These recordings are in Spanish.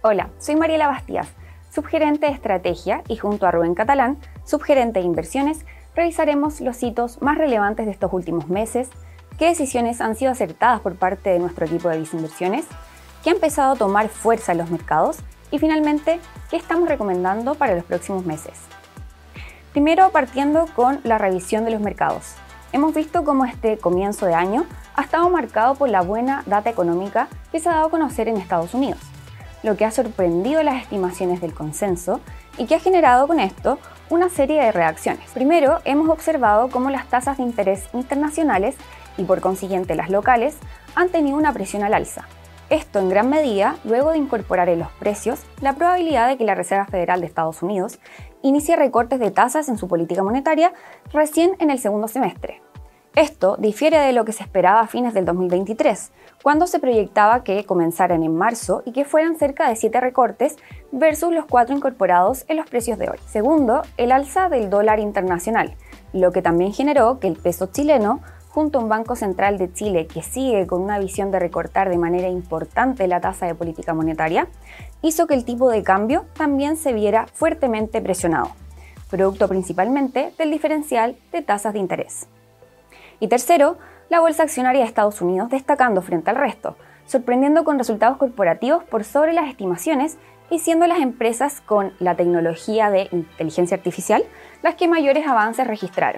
Hola, soy Mariela Bastías, subgerente de estrategia, y junto a Rubén Catalán, subgerente de inversiones, revisaremos los hitos más relevantes de estos últimos meses, qué decisiones han sido acertadas por parte de nuestro equipo de viceinversiones, qué ha empezado a tomar fuerza en los mercados y finalmente, qué estamos recomendando para los próximos meses. Primero, partiendo con la revisión de los mercados. Hemos visto cómo este comienzo de año ha estado marcado por la buena data económica que se ha dado a conocer en Estados Unidos, lo que ha sorprendido las estimaciones del consenso y que ha generado con esto una serie de reacciones. Primero, hemos observado cómo las tasas de interés internacionales y por consiguiente las locales han tenido una presión al alza. Esto en gran medida luego de incorporar en los precios la probabilidad de que la Reserva Federal de Estados Unidos inicie recortes de tasas en su política monetaria recién en el segundo semestre. Esto difiere de lo que se esperaba a fines del 2023, cuando se proyectaba que comenzaran en marzo y que fueran cerca de 7 recortes versus los 4 incorporados en los precios de hoy. Segundo, el alza del dólar internacional, lo que también generó que el peso chileno, junto a un Banco Central de Chile que sigue con una visión de recortar de manera importante la tasa de política monetaria, hizo que el tipo de cambio también se viera fuertemente presionado, producto principalmente del diferencial de tasas de interés. Y tercero, la bolsa accionaria de Estados Unidos destacando frente al resto, sorprendiendo con resultados corporativos por sobre las estimaciones y siendo las empresas con la tecnología de inteligencia artificial las que mayores avances registraron.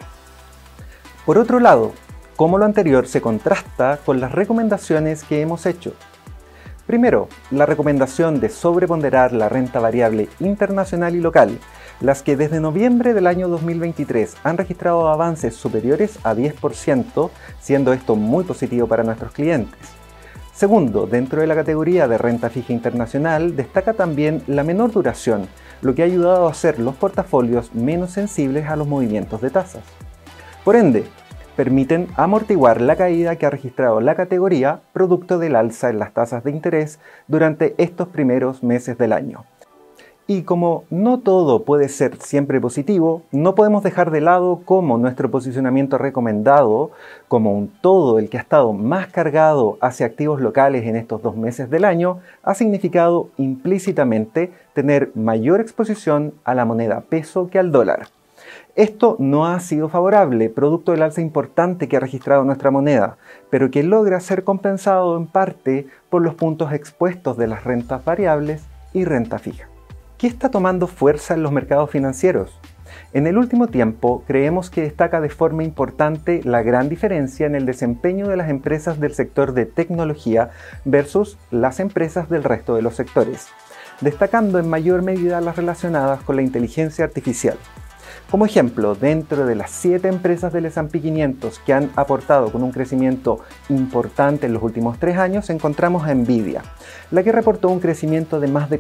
Por otro lado, cómo lo anterior se contrasta con las recomendaciones que hemos hecho. Primero, la recomendación de sobreponderar la renta variable internacional y local, las que desde noviembre del año 2023 han registrado avances superiores a 10%, siendo esto muy positivo para nuestros clientes. Segundo, dentro de la categoría de renta fija internacional destaca también la menor duración, lo que ha ayudado a hacer los portafolios menos sensibles a los movimientos de tasas. Por ende, permiten amortiguar la caída que ha registrado la categoría producto del alza en las tasas de interés durante estos primeros meses del año. Y como no todo puede ser siempre positivo, no podemos dejar de lado cómo nuestro posicionamiento recomendado, como un todo el que ha estado más cargado hacia activos locales en estos 2 meses del año, ha significado implícitamente tener mayor exposición a la moneda peso que al dólar. Esto no ha sido favorable, producto del alza importante que ha registrado nuestra moneda, pero que logra ser compensado en parte por los puntos expuestos de las rentas variables y renta fija. ¿Qué está tomando fuerza en los mercados financieros? En el último tiempo, creemos que destaca de forma importante la gran diferencia en el desempeño de las empresas del sector de tecnología versus las empresas del resto de los sectores, destacando en mayor medida las relacionadas con la inteligencia artificial. Como ejemplo, dentro de las 7 empresas del S&P 500 que han aportado con un crecimiento importante en los últimos 3 años, encontramos a Nvidia, la que reportó un crecimiento de más de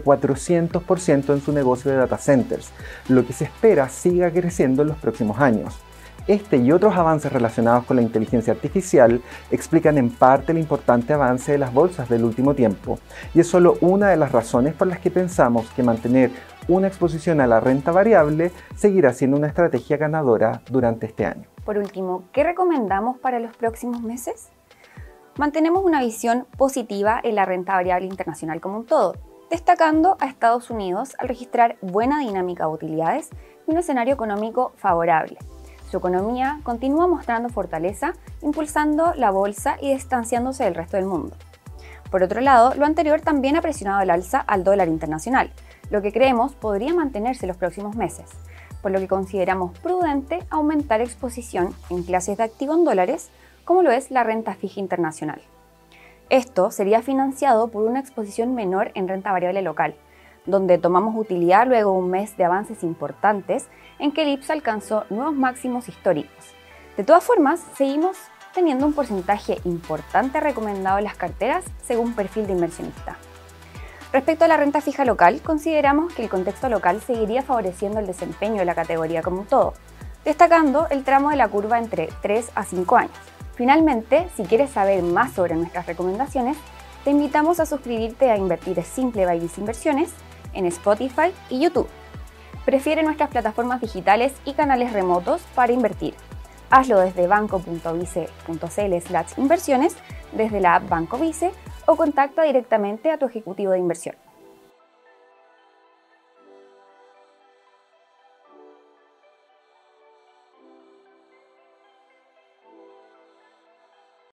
400% en su negocio de data centers, lo que se espera siga creciendo en los próximos años. Este y otros avances relacionados con la inteligencia artificial explican en parte el importante avance de las bolsas del último tiempo, y es solo una de las razones por las que pensamos que mantener una exposición a la renta variable seguirá siendo una estrategia ganadora durante este año. Por último, ¿qué recomendamos para los próximos meses? Mantenemos una visión positiva en la renta variable internacional como un todo, destacando a Estados Unidos al registrar buena dinámica de utilidades y un escenario económico favorable. Su economía continúa mostrando fortaleza, impulsando la bolsa y distanciándose del resto del mundo. Por otro lado, lo anterior también ha presionado el alza al dólar internacional, lo que creemos podría mantenerse los próximos meses, por lo que consideramos prudente aumentar exposición en clases de activo en dólares, como lo es la renta fija internacional. Esto sería financiado por una exposición menor en renta variable local, donde tomamos utilidad luego de un mes de avances importantes en que el IPSA alcanzó nuevos máximos históricos. De todas formas, seguimos teniendo un porcentaje importante recomendado en las carteras según perfil de inversionista. Respecto a la renta fija local, consideramos que el contexto local seguiría favoreciendo el desempeño de la categoría como un todo, destacando el tramo de la curva entre 3 a 5 años. Finalmente, si quieres saber más sobre nuestras recomendaciones, te invitamos a suscribirte a Invertir es Simple by Viceinversiones en Spotify y YouTube. Prefiere nuestras plataformas digitales y canales remotos para invertir. Hazlo desde banco.vice.cl/inversiones, desde la app Banco Vice o contacta directamente a tu ejecutivo de inversión.